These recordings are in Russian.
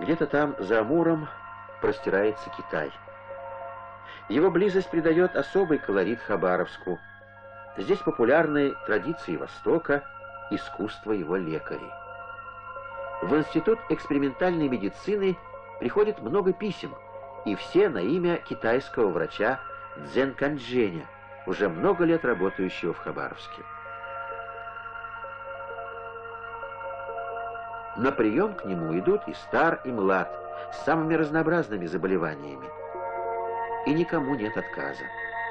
Где-то там, за Амуром, простирается Китай. Его близость придает особый колорит Хабаровску. Здесь популярны традиции Востока, искусство его лекарей. В Институт экспериментальной медицины приходит много писем, и все на имя китайского врача Цзэн Канчжэня, уже много лет работающего в Хабаровске. На прием к нему идут и стар, и млад, с самыми разнообразными заболеваниями. И никому нет отказа.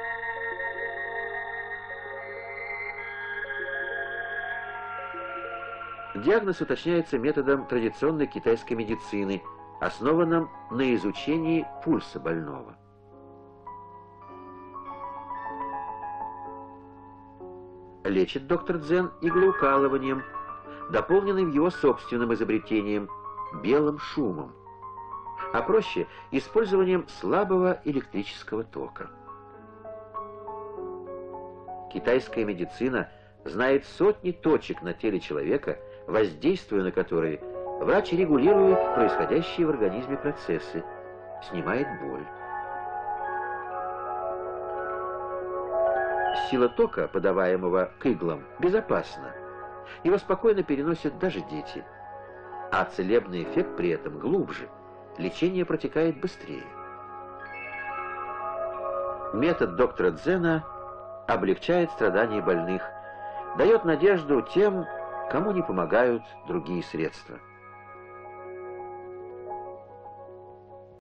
Диагноз уточняется методом традиционной китайской медицины, основанном на изучении пульса больного. Лечит доктор Цзэн иглоукалыванием, дополненным его собственным изобретением – белым шумом, а проще – использованием слабого электрического тока. Китайская медицина знает сотни точек на теле человека, воздействуя на которые врач регулирует происходящие в организме процессы, снимает боль. Сила тока, подаваемого к иглам, безопасна. Его спокойно переносят даже дети. А целебный эффект при этом глубже. Лечение протекает быстрее. Метод доктора Цзэна облегчает страдания больных, дает надежду тем, кому не помогают другие средства.